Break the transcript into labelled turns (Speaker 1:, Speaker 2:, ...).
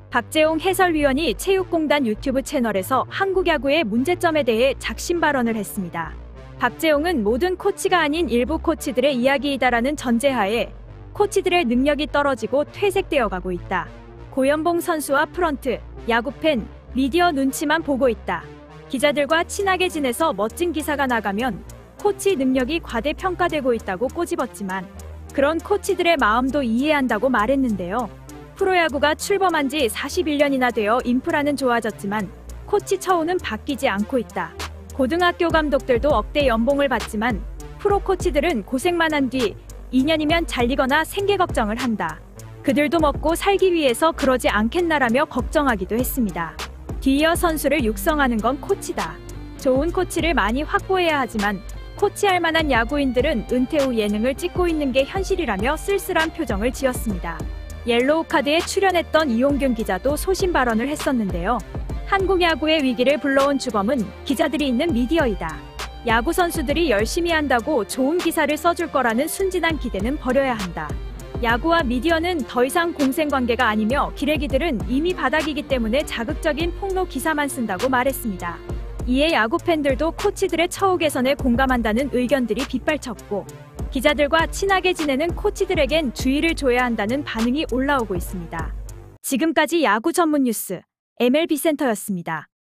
Speaker 1: 박재홍 해설위원이 체육공단 유튜브 채널에서 한국 야구의 문제점에 대해 작심 발언을 했습니다. 박재홍은 모든 코치가 아닌 일부 코치들의 이야기이다라는 전제하에 코치들의 능력이 떨어지고 퇴색되어 가고 있다. 고연봉 선수와 프런트, 야구팬, 미디어 눈치만 보고 있다. 기자들과 친하게 지내서 멋진 기사가 나가면 코치 능력이 과대평가되고 있다고 꼬집었지만 그런 코치들의 마음도 이해한다고 말했는데요. 프로야구가 출범한 지 41년이나 되어 인프라는 좋아졌지만 코치 처우는 바뀌지 않고 있다. 고등학교 감독들도 억대 연봉을 받지만 프로 코치들은 고생만 한 뒤 2년이면 잘리거나 생계 걱정을 한다. 그들도 먹고 살기 위해서 그러지 않겠나라며 걱정하기도 했습니다. 뒤이어 선수를 육성하는 건 코치다. 좋은 코치를 많이 확보해야 하지만 코치할 만한 야구인들은 은퇴 후 예능을 찍고 있는 게 현실이라며 쓸쓸한 표정을 지었습니다. 옐로우 카드에 출연했던 이용균 기자도 소신 발언을 했었는데요. 한국 야구의 위기를 불러온 주범은 기자들이 있는 미디어이다. 야구 선수들이 열심히 한다고 좋은 기사를 써줄 거라는 순진한 기대는 버려야 한다. 야구와 미디어는 더 이상 공생관계가 아니며 기레기들은 이미 바닥이기 때문에 자극적인 폭로 기사만 쓴다고 말했습니다. 이에 야구 팬들도 코치들의 처우 개선에 공감한다는 의견들이 빗발쳤고 기자들과 친하게 지내는 코치들에겐 주의를 줘야 한다는 반응이 올라오고 있습니다. 지금까지 야구 전문 뉴스 MLB 센터였습니다.